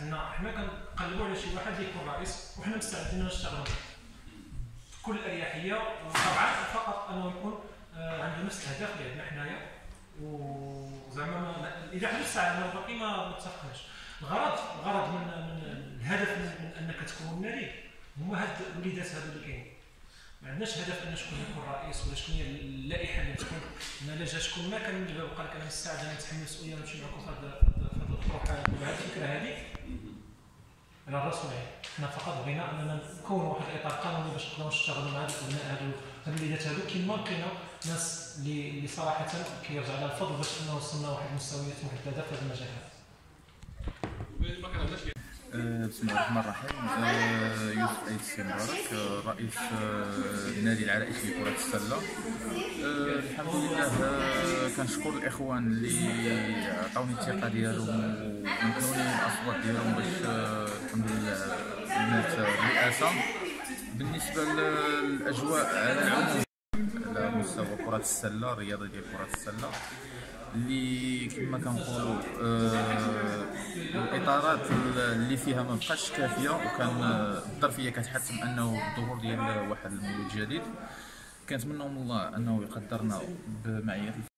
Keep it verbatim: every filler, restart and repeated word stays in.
عندنا حنا كنقلبوا على شي واحد اللي يكون رئيس وحنا مستعدين نشتغلوا بكل اريحيه، وطبعا فقط انه يكون عنده نفس الهدف اللي عندنا حنايا. وزعما اذا حنا الساعه باقي ما متفقناش. الغرض الغرض من, من الهدف من انك تكون النادي هما هاد الوليدات هادو اللي كاينين. ما عندناش هدف ان شكون يكون رئيس ولا شكون هي اللائحه اللي تكون. انا الا جا شكون ما كنبقى بقى لك انا مستعد انا نتحمل المسؤوليه ونمشي معكم في هذا الطرق بهذه الفكره هذه على الراس والعين. حنا فقط بغينا اننا نكونوا واحد الاطار قانوني باش نقدروا نشتغلوا مع هاد الابناء هادو هاد الوليدات هادو كما لقينا ناس اللي اللي صراحه كيرجع لها الفضل باش انه وصلنا لواحد المستويات محدده في هذا المجال هذا. بسم الله الرحمن الرحيم. يوسف أيد السي مبارك، رئيس النادي العرائشي لكرة السلة. الحمد لله كنشكر الإخوان اللي عطاوني الثقة ديالهم ومكنوني الأصوات ديالهم باش الحمد لله نلت الرئاسة. بالنسبة للأجواء على العموم على مستوى كرة السلة، الرياضة ديال كرة السلة اللي كما كنقولوا آه الاطارات اللي فيها ما بقاش كافيه، وكان الظرفيه كتحتم انه الظهور ديال واحد المولود جديد. كنتمنى من الله انه يقدرنا بمعيه